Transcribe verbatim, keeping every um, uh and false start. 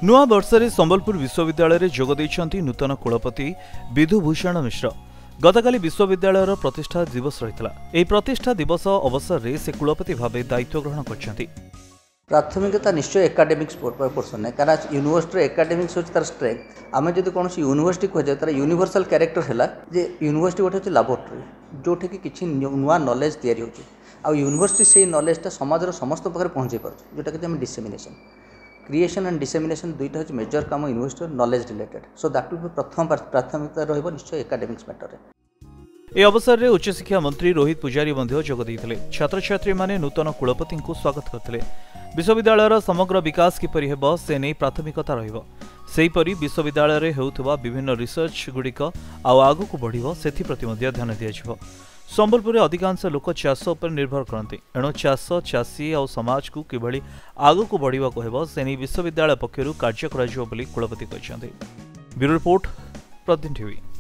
नुआ वर्षे संबलपुर विश्वविद्यालय जोग देइछन्ति नूतन कुलपति विधुभूषण मिश्र। गतकाली विश्वविद्यालय प्रतिष्ठा दिवस रहितला। एही प्रतिष्ठा दिवस अवसर रे से कुलपति भावे दायित्व ग्रहण करछन्ति। प्राथमिकता निश्चय एकाडेमिक्स पोर्सन है कारण यूनिवर्सिटी एकाडेमिक्स होची तार स्ट्रेंथ। आमे जदि कोनोसी यूनिवर्सिटी खोजे तार यूनिवर्सल कैरेक्टर हैला जे यूनिवर्सिटी गोटे होची लैबोरेटरी जोठी कि किछि नुआ नॉलेज तयारी होची आ यूनिवर्सिटी से नॉलेजटा समाजर समस्त पाखरे पहुंचे पारछ जोटा कि हम डिसेमिनेशन क्रिएशन एंड डिसेमिनेशन दुईटा होची मेजर काम university knowledge related. So that will be प्रथम प्राथमिकता रहइबो निश्चय एकाडेमिक्स मैटर रे। ए अवसर में उच्च शिक्षा मंत्री रोहित पुजारी जोग देते छात्र छात्री माने नूतन कुलपति को स्वागत करते। विश्वविद्यालय समग्र विकास किपरि हेबो से नहीं प्राथमिकता रहिबो। सेहीपरि विश्वविद्यालय हेउथबा विभिन्न रिसर्च गुड़िक आउ आगु बढ़िबो सेथि प्रति मध्ये ध्यान दियाजिबो। संबलपुर अधिकांश लोक चाष उपर निर्भर करते एणु चाष चाषी और समाज को किभली आगु बढ़िबा हेबो से नहीं विश्वविद्यालय पक्षरु कार्य कराजिबो बोली कुलपति कहछन्ते। Bureau report Pratidin TV.